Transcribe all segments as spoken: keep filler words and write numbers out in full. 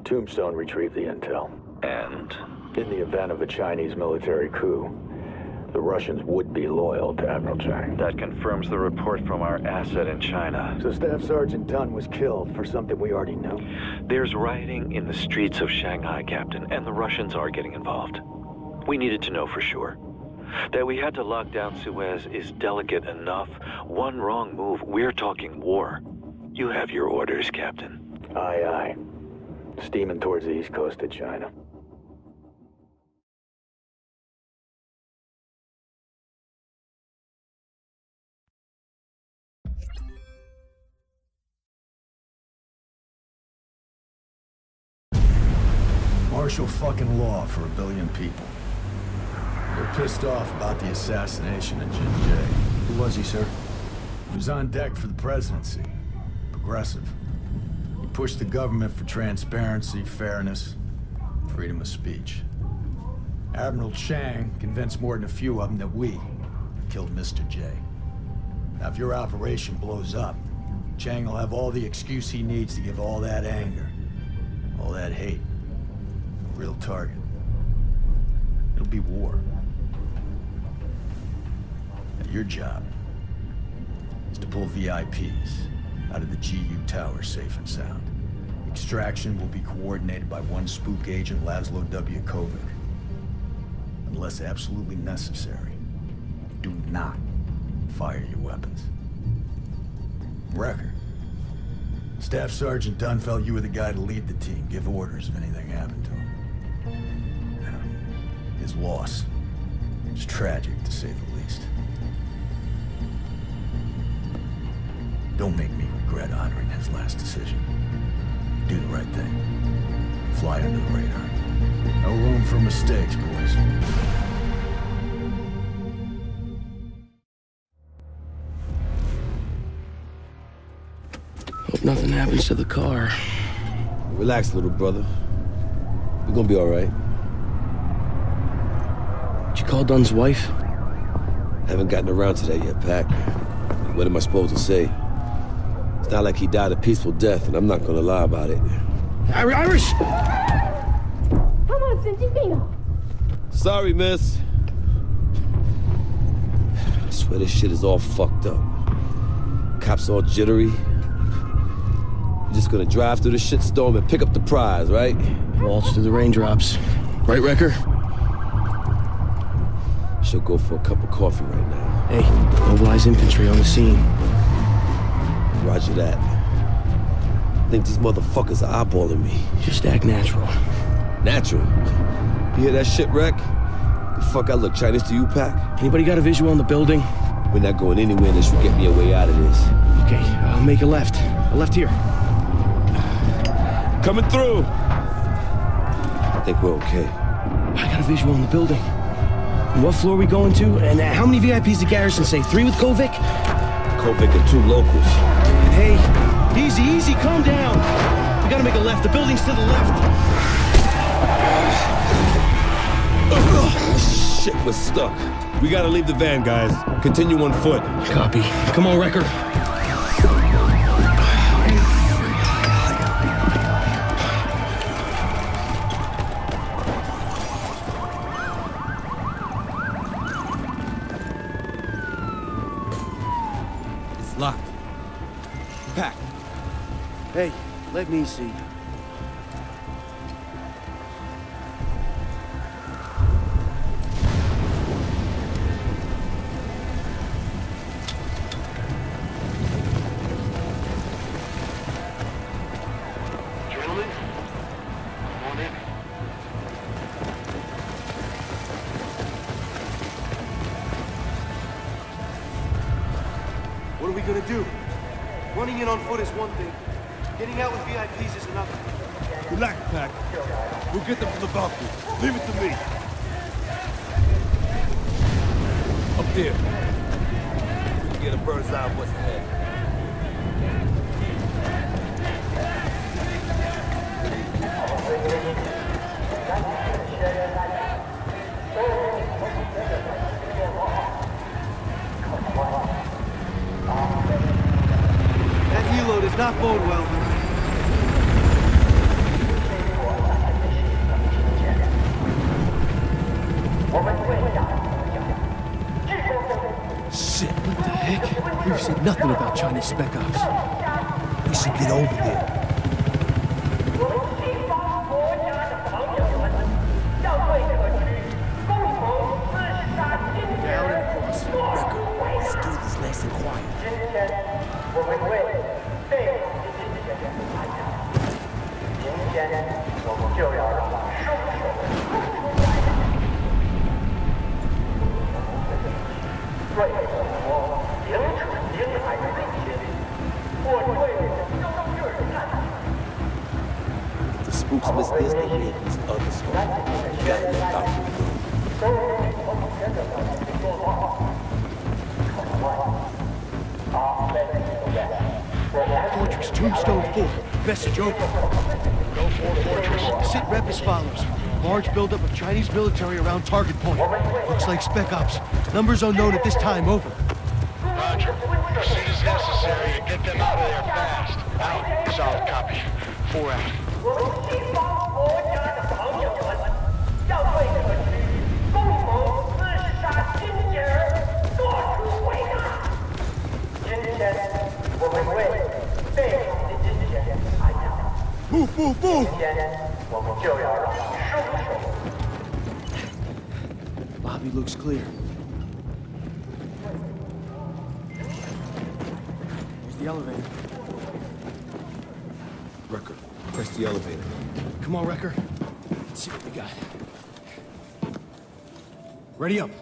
Tombstone retrieved the intel. And? In the event of a Chinese military coup, the Russians would be loyal to Admiral Chang. That confirms the report from our asset in China. So Staff Sergeant Dunn was killed for something we already knew? There's rioting in the streets of Shanghai, Captain, and the Russians are getting involved. We needed to know for sure. That we had to lock down Suez is delicate enough. One wrong move, we're talking war. You have your orders, Captain. Aye, aye. Steaming towards the east coast of China. Martial fucking law for a billion people. They're pissed off about the assassination of Jin Jay. Who was he, sir? He was on deck for the presidency. Progressive. He pushed the government for transparency, fairness, freedom of speech. Admiral Chang convinced more than a few of them that we killed Mister J. Now, if your operation blows up, Chang will have all the excuse he needs to give all that anger, all that hate, a real target. It'll be war. Now, your job is to pull V I Ps out of the G U Tower safe and sound. Extraction will be coordinated by one spook agent, Laszlo W. Kovic. Unless absolutely necessary, do not fire your weapons. Wrecker. Staff Sergeant Dunn felt you were the guy to lead the team, give orders if anything happened to him. His loss is tragic, to say the least. Don't make me regret honoring his last decision. Do the right thing. Fly under the radar. No room for mistakes, boys. Hope nothing happens to the car. Relax, little brother. We're gonna be all right. Did you call Dunn's wife? Haven't gotten around to that yet, Pac. What am I supposed to say? It's not like he died a peaceful death, and I'm not gonna lie about it. Irish! Sorry, miss. I swear this shit is all fucked up. Cops all jittery. We're just gonna drive through the shitstorm and pick up the prize, right? Waltz through the raindrops. Right, Wrecker? She'll go for a cup of coffee right now. Hey, mobilize infantry on the scene. Roger that. I think these motherfuckers are eyeballing me. Just act natural. Natural? You hear that shit, Wreck? The fuck I look Chinese to you, Pac? Anybody got a visual on the building? We're not going anywhere unless you get me a way out of this. Okay, I'll make a left. A left here. Coming through! I think we're okay. I got a visual on the building. And what floor are we going to? And how many V I Ps did Garrison say? Three with Kovic? Kovic and two locals. Hey, easy, easy, calm down. We gotta make a left. The building's to the left. Shit, we're stuck. We gotta leave the van, guys. Continue on foot. Copy. Come on, Wrecker. It's locked. Pac. Hey, let me see. What are we gonna do? Running in on foot is one thing. Getting out with V I Ps is another. Relax, Pac. We'll get them from the balcony. Leave it to me. Up there. We can get a bird's eye of what's ahead. That helo does not bode well. nothing about Chinese spec ops. We should get over there. Down and across. Record, let's do this nice and quiet. If the spooks miss this, they may miss other stuff. You gotta look out. Fortress, Tombstone four. Message over. Go for Fortress. Sit rep as follows. Large buildup of Chinese military around target point. Looks like spec ops. Numbers unknown at this time, over. Roger. Proceed as necessary and get them out of there fast. Out. Solid copy. Four out. Move, move, move! Lobby looks clear. There's the elevator. Record, press the elevator. Come on, Wrecker. Let's see what we got. Ready up.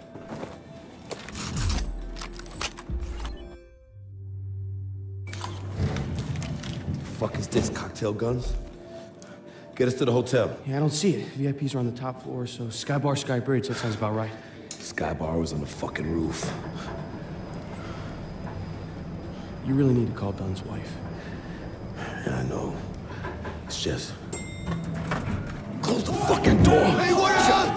Fuck is this, cocktail guns? Get us to the hotel. Yeah, I don't see it. V I Ps are on the top floor, so Sky Bar, Sky Bridge, that sounds about right. Sky Bar was on the fucking roof. You really need to call Dunn's wife. Yeah, I know. It's just... Close the fucking door! Hey, what is up?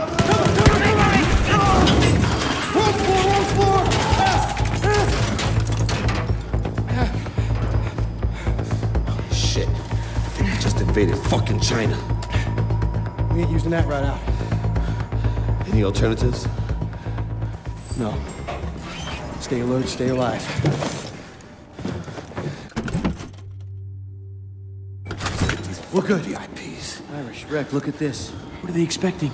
Roll floor, roll floor! Shit. I think we just invaded fucking China. We ain't using that right out. Any alternatives? No. Stay alert, stay alive. We're good. V I Ps. Irish, Rec, look at this. What are they expecting?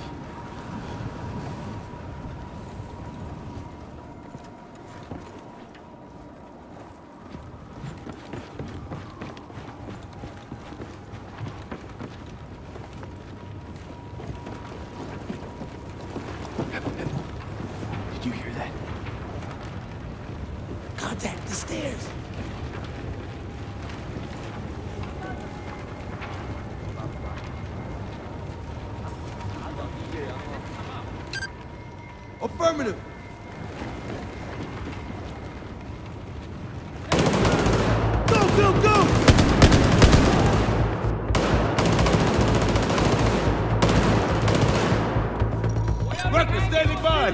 Did you hear that? Contact the stairs. Affirmative. Go, go, go! Record standing by.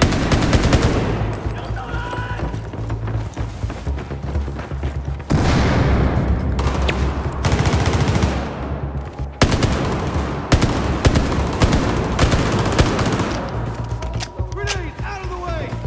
Grenade, out of the way!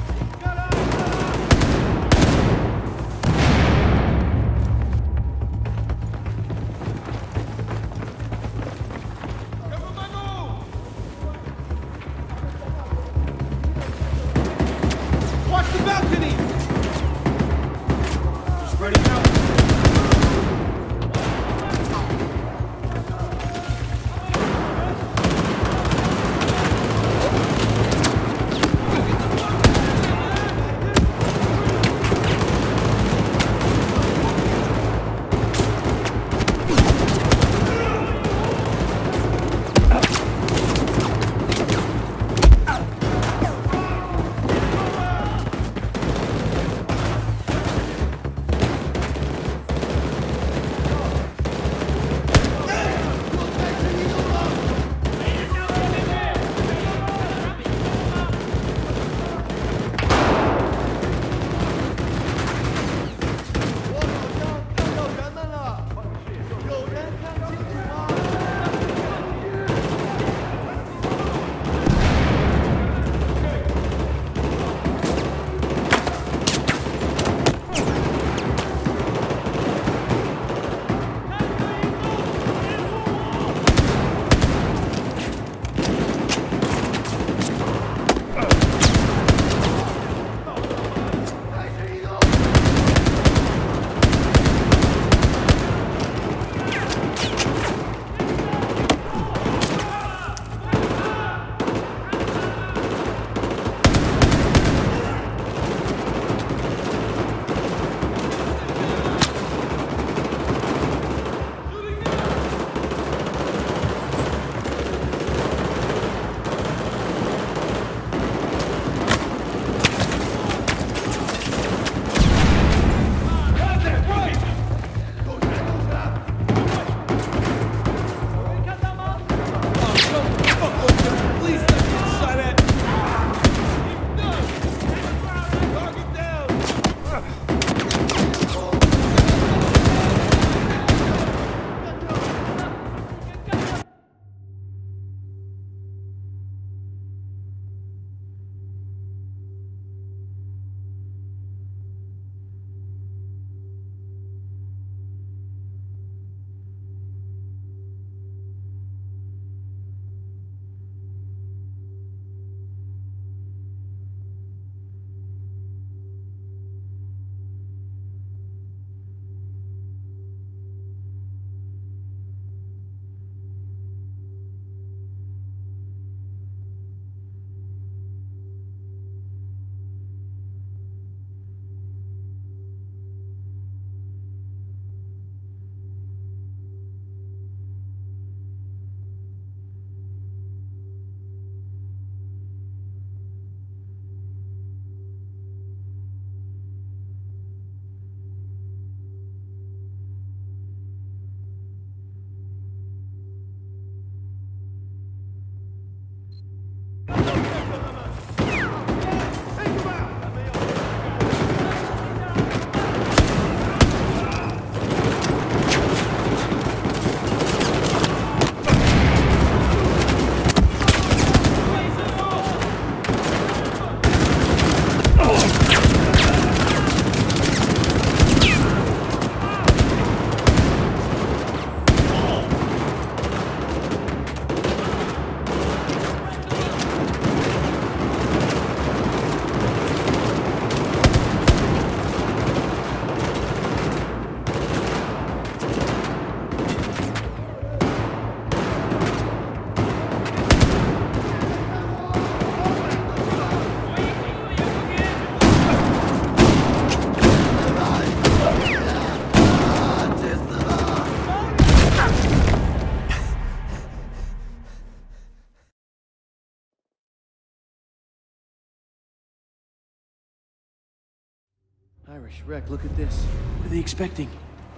Irish, Wreck, look at this. What are they expecting?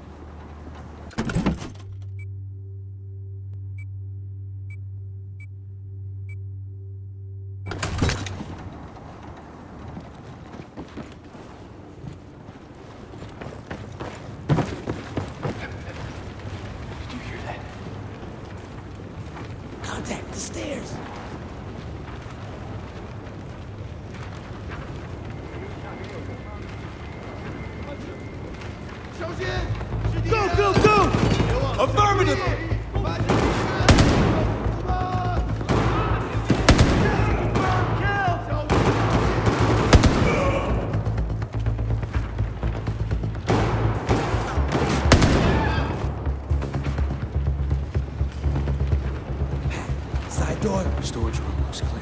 Contact the stairs. Go, go, go! Affirmative! Side door. Storage room looks clear.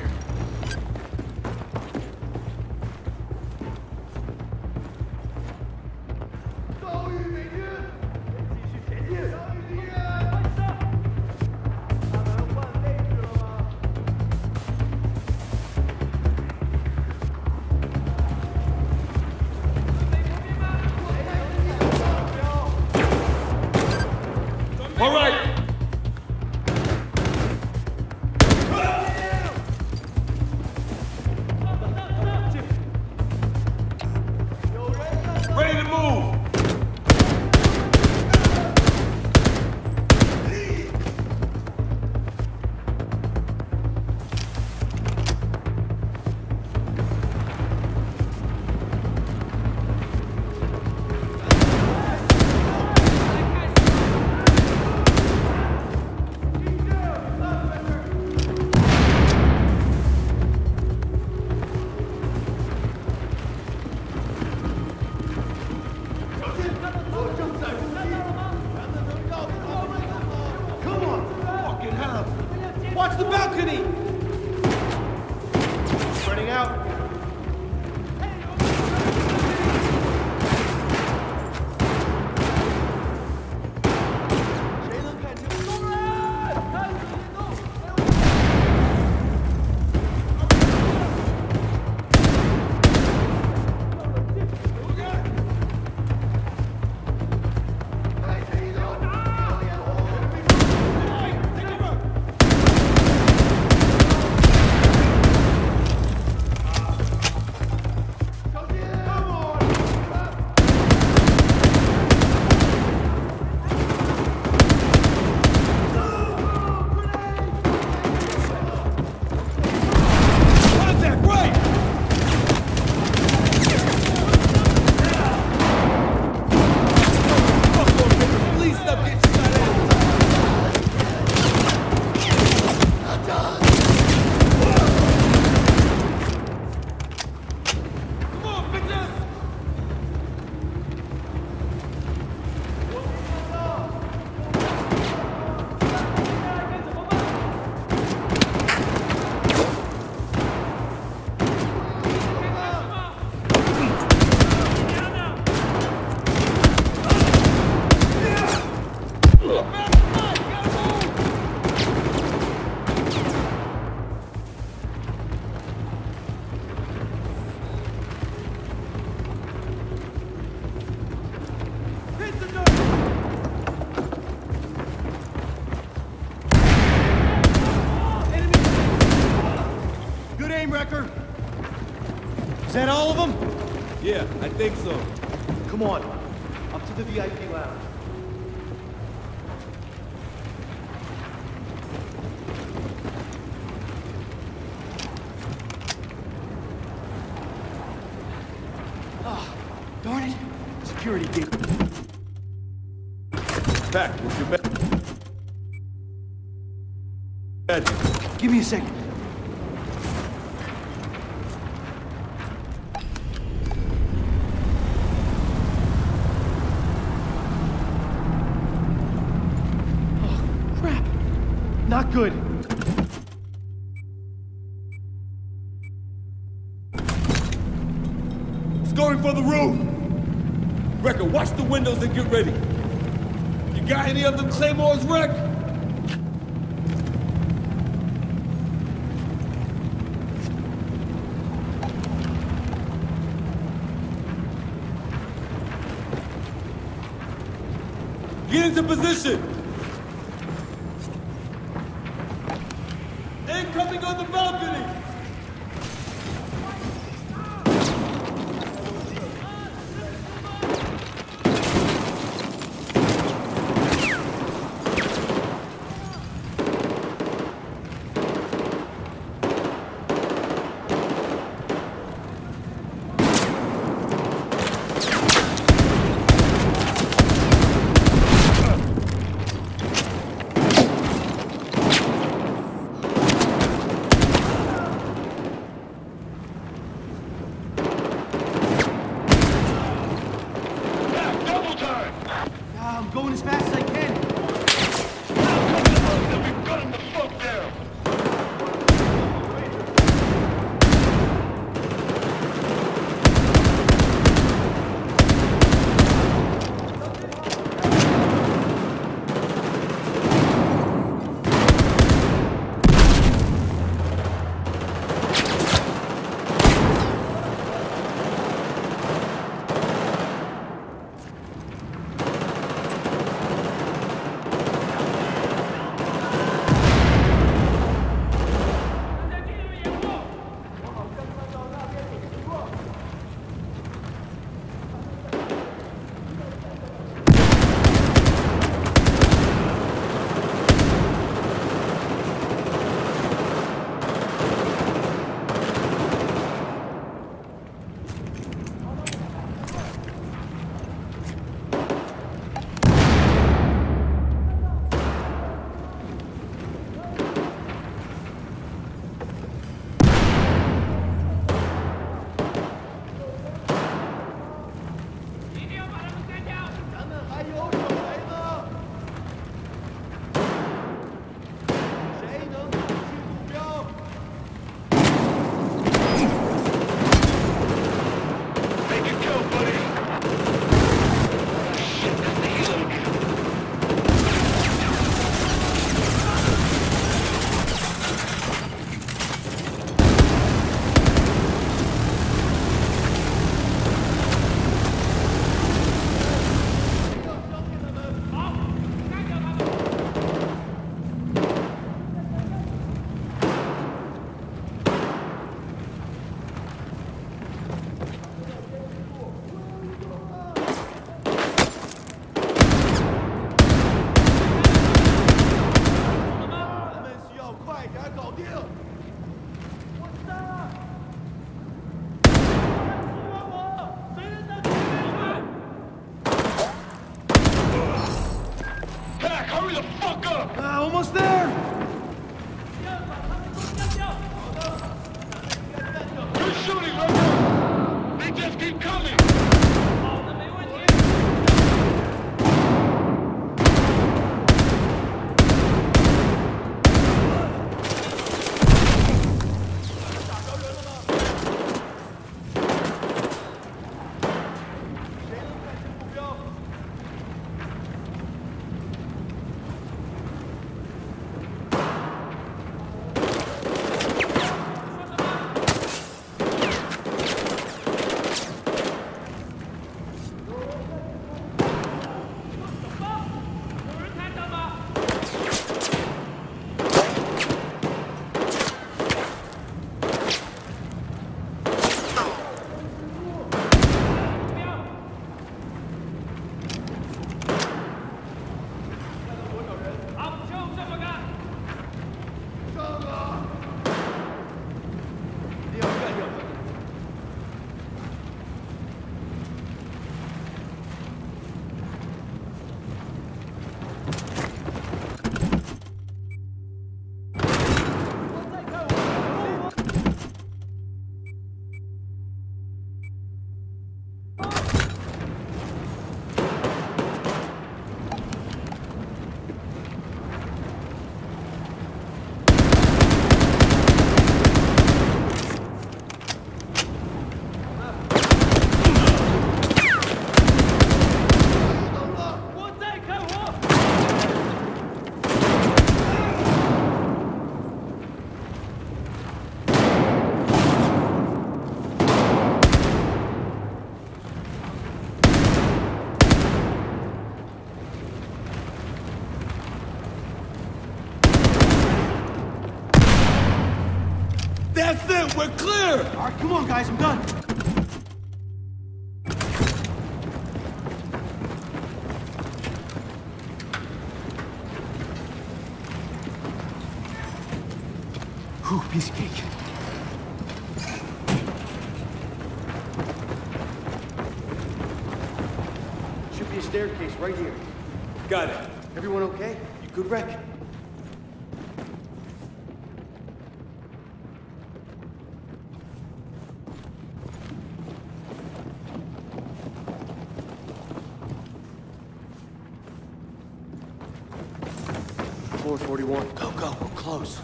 All right! Ready to move! Watch the balcony! Spreading out. Is that all of them? Yeah, I think so. Come on, up to the V I P lounge. Ah, darn it. Security gate. Back, what's your magic? Give me a second. Not good. It's going for the roof! Wrecker, watch the windows and get ready. You got any of them claymores, Wreck? Get into position! Incoming on the balcony! Almost there! Good shooting, Roger! They just keep coming! That's it! We're clear! All right, come on, guys, I'm done. Whew, piece of cake. Should be a staircase right here. Got it. Everyone okay? You good, Rec? four forty-one. Go, go, we're close.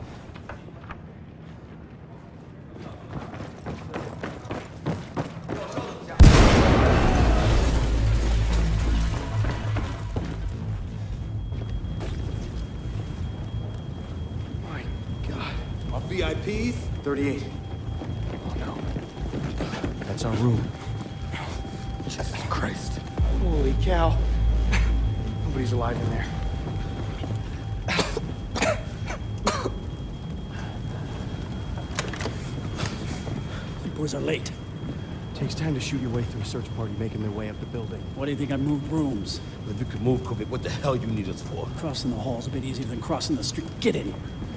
My God. Our V I Ps? thirty-eight. Oh no. That's our room. Jesus Christ. Holy cow. Nobody's alive in there. Boys are late. Takes time to shoot your way through a search party making their way up the building. Why do you think I moved rooms? If you could move, Kovic, what the hell you need us for? Crossing the hall's a bit easier than crossing the street. Get in here.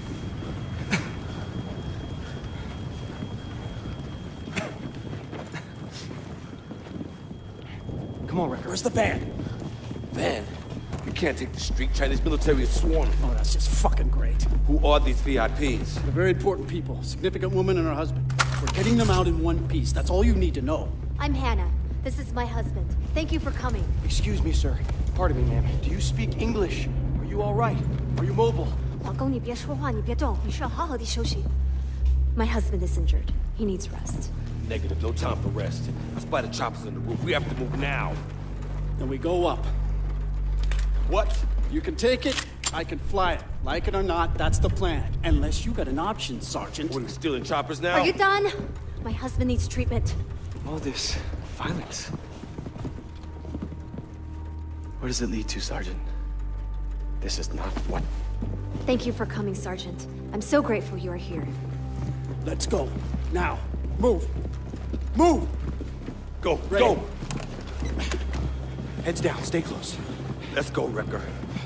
Come on, Wrecker. Where's the van? Van, you can't take the street. Chinese military is swarming. Oh, that's just fucking great. Who are these V I Ps? They're very important people. Significant woman and her husband. We're getting them out in one piece. That's all you need to know. I'm Hannah. This is my husband. Thank you for coming. Excuse me, sir. Pardon me, ma'am. Do you speak English? Are you all right? Are you mobile? 老公，你别说话，你别动，你需要好好地休息。My husband is injured. He needs rest. Negative, no time for rest. I spy the choppers on the roof. We have to move now. Then we go up. What? You can take it, I can fly it. Like it or not, that's the plan. Unless you got an option, Sergeant. What, are we stealing choppers now? Are you done? My husband needs treatment. All this violence. Where does it lead to, Sergeant? This is not what... Thank you for coming, Sergeant. I'm so grateful you are here. Let's go. Now. Move. Move! Go, Ready. go! Heads down, stay close. Let's go, Wrecker.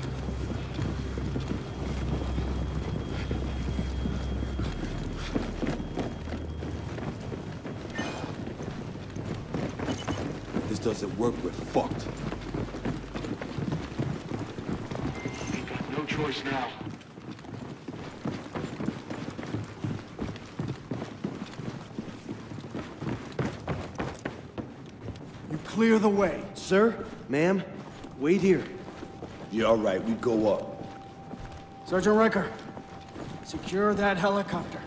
This doesn't work, we're fucked. We've got no choice now. You clear the way. Sir, ma'am, wait here. Yeah, all right, we go up. Sergeant Wrecker, secure that helicopter.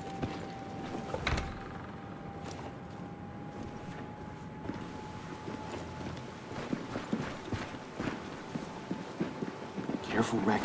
Careful, Wreck.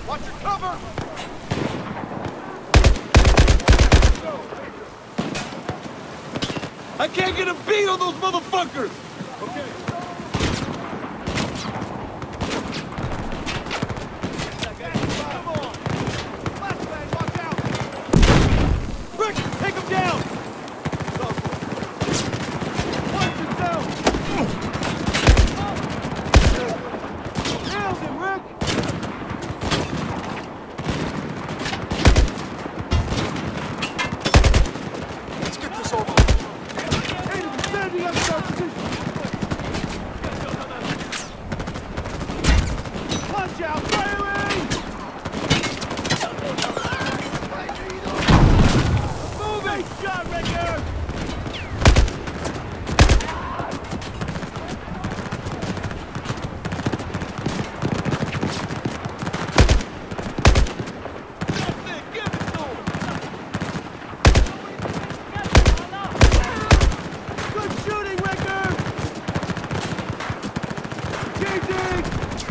Watch your cover! I can't get a beat on those motherfuckers! Okay. Take him down! Watch yourself! Nailed him, Rick! Let's get this over. Enemy standing up in our position! Punch out, firing! Moving! Shot, Ricker! Good shooting, Ricker! Changing!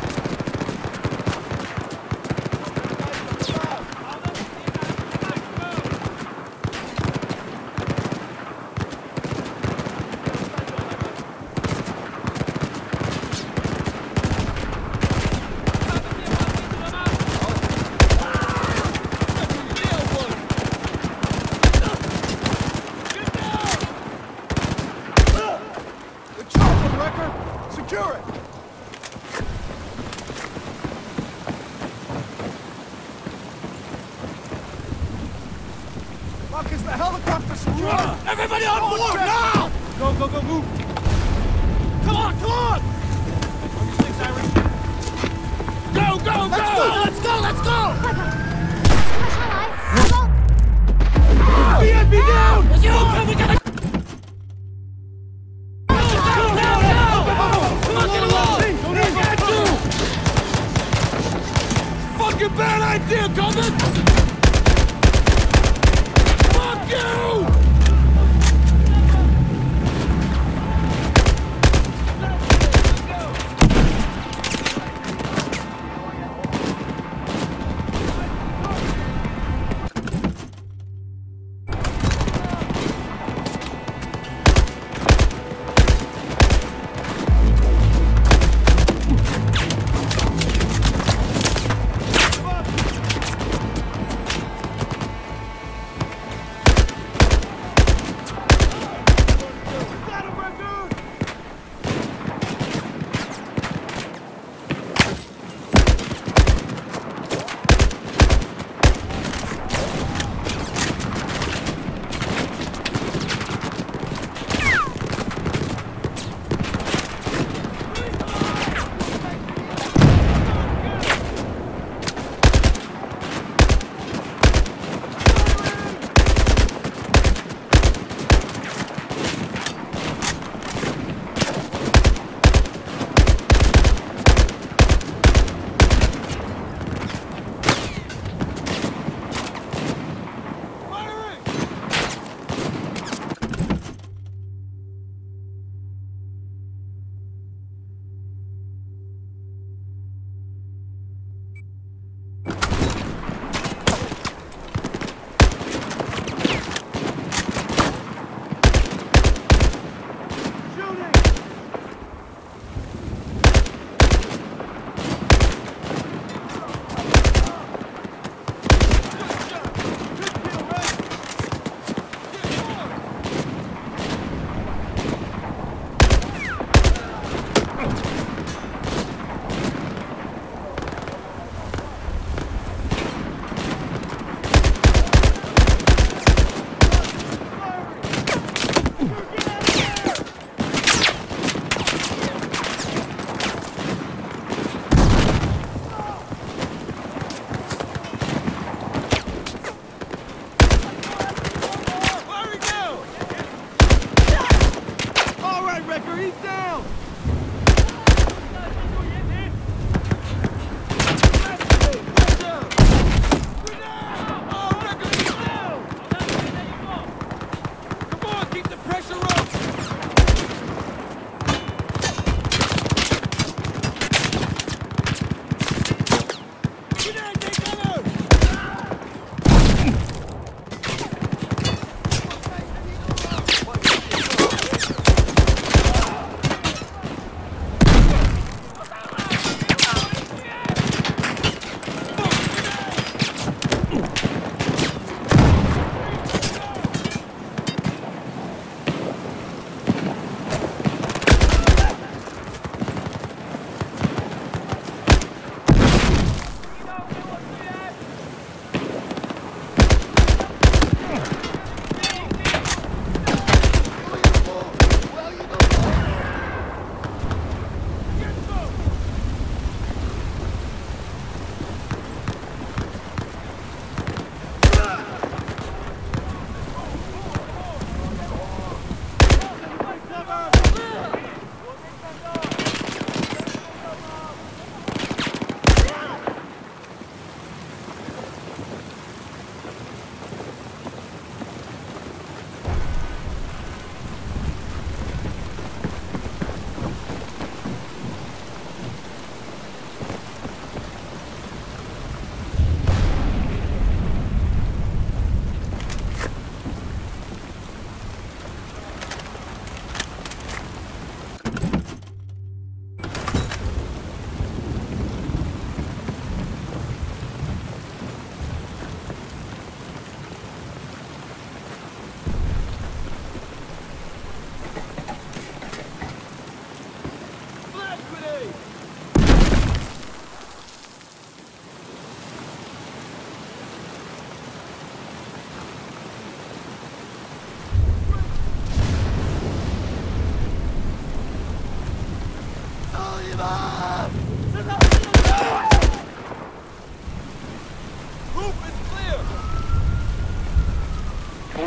The chopper, Wrecker! Secure it! Mark, is the helicopter secure? Everybody on board, now! Go, go, go, move! Come on, come on! On your sticks, Iris. Go, go, go! Let's go, let's go, let's go! B N B down! Let's go! Come, we gotta... Fucking bad idea, Coleman! Fuck you!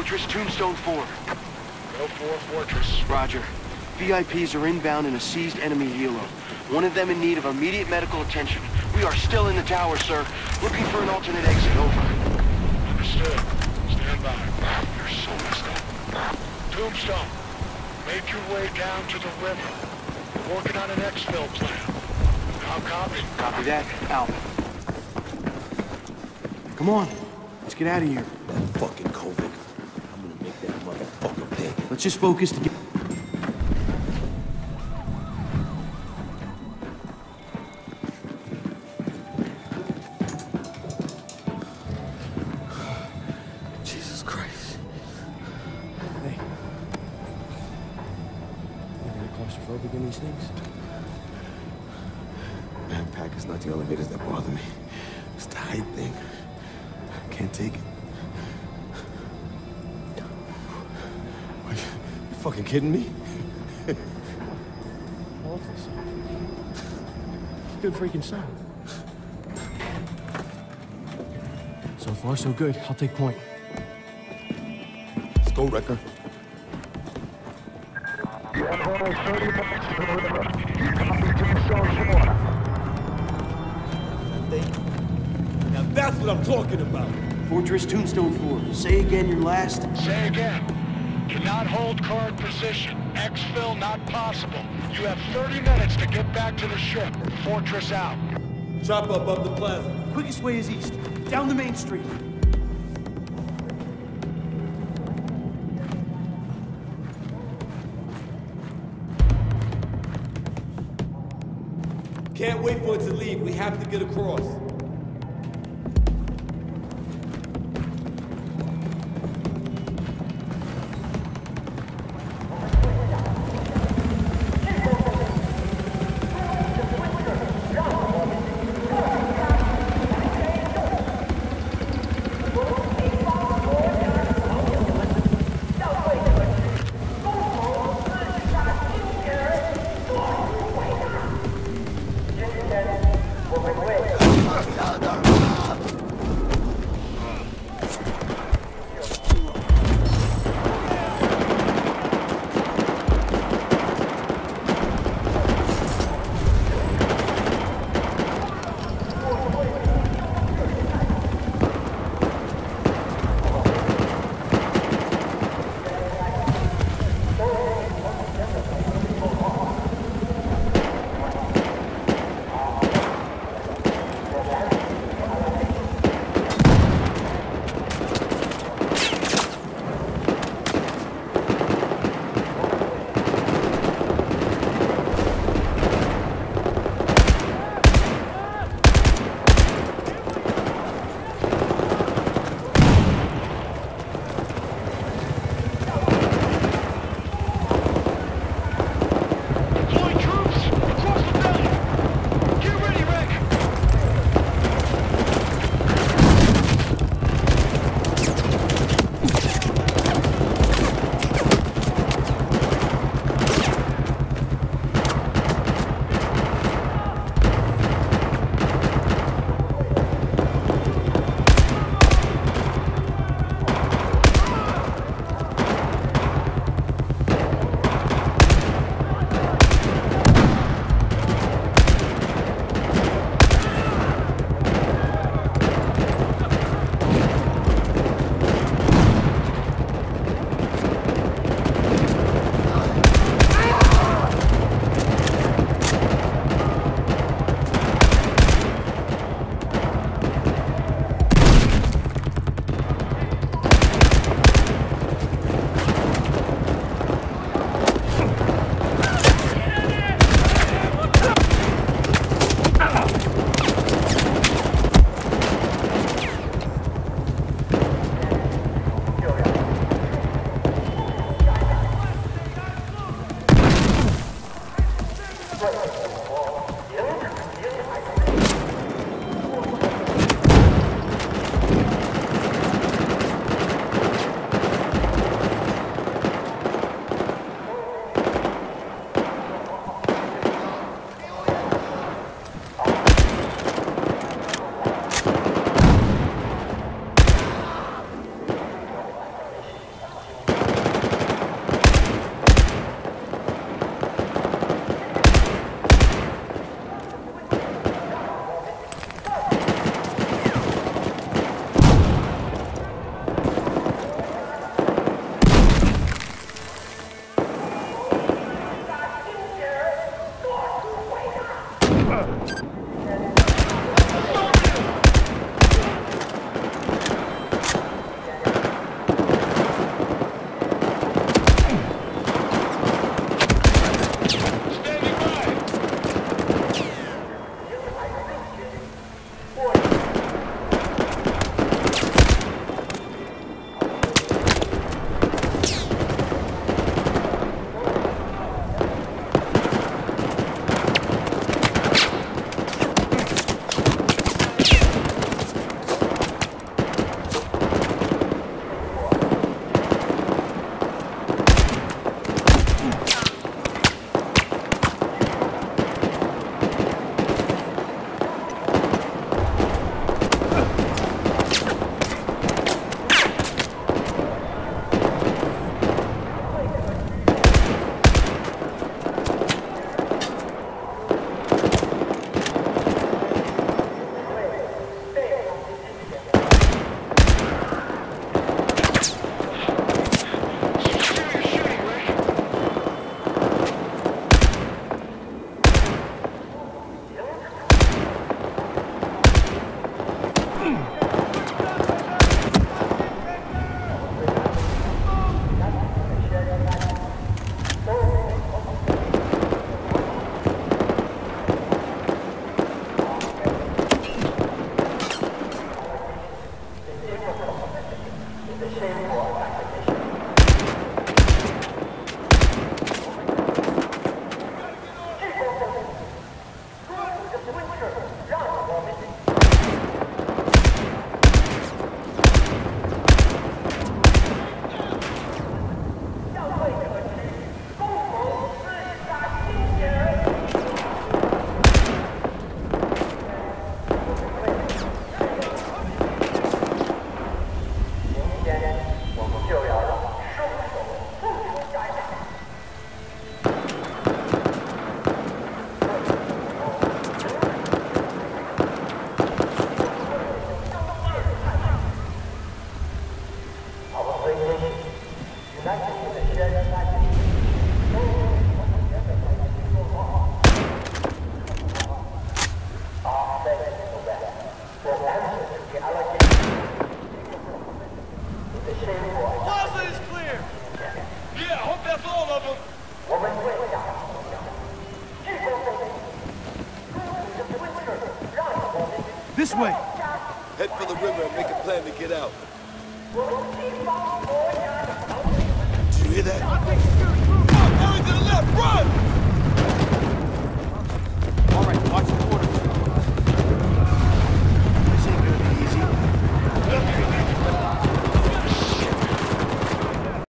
Fortress, Tombstone four. Go for Fortress. Roger. V I Ps are inbound in a seized enemy helo. One of them in need of immediate medical attention. We are still in the tower, sir. Looking for an alternate exit. Over. Understood. Stand by. You're so messed up. Tombstone, make your way down to the river. We're working on an exfil plan. How copy? Copy that. Out. Come on. Let's get out of here. That fucking Kovic. I'm gonna make that motherfucker pay. Let's just focus to get... Jesus Christ. Hey. You ever get claustrophobic in these things? Man, Pack is not the elevators that bother me. It's the height thing. Can't take it. Are you, you fucking kidding me? Awful son. Good freaking son. So far, so good. I'll take point. Let's go, Wrecker. You have only thirty minutes to the river. Copy Tombstone four. Now that's what I'm talking about. Fortress, Tombstone four. Say again your last... Say again. Cannot hold current position. Exfil not possible. You have thirty minutes to get back to the ship. Fortress out. Chop up up the plaza. Quickest way is east. Down the main street. Can't wait for it to leave. We have to get across. Plaza is clear! Yeah, I hope that's all of them! This way! Head for the river and make a plan to get out. You hear that? Fuck! Hurry to the left! Run!